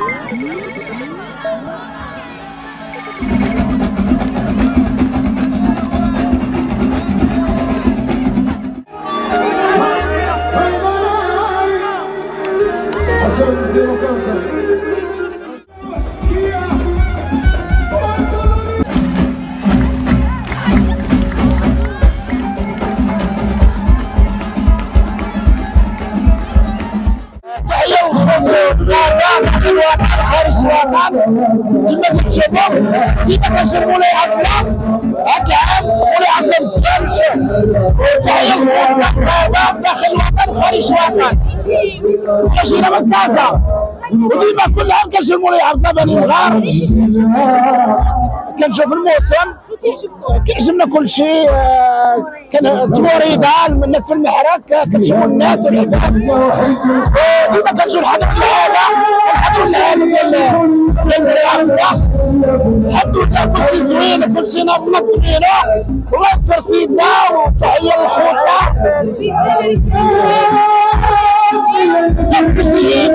خارج الوطن كما كتشوفوا كيما كنشربوا مولاي عبد الله هكا عام مولاي عبد الله مزيان مشى. تحيه للقاده داخل الوطن وخارج الوطن. جينا من كازا وديما كل عام كنشرب مولاي عبد الله بني مغار. كنشوف الموسم كيعجبنا كل شيء. كان التوريده الناس في المحرك كنشوفوا الناس والعفاف. ديما كنجيو الحضر هذا الحمد لله كل شيء زوين كل شيء منظمينه. الله يستر سيدنا وتحيه للخوتنا. شوف كشيين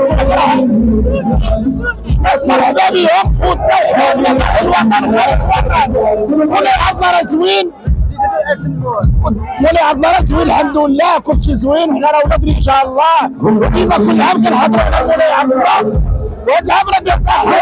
مرحبا بهم خوتنا وحبابنا داخل الوطن وخارج الوطن. مولاي عبد الله راه زوين مولاي عبد الله راه زوين الحمد لله كل شيء زوين. وحنا راه ولاد ان شاء الله ديما كل عام كنحضروا على مولاي عبد الله. وهاد العام راه دار صحه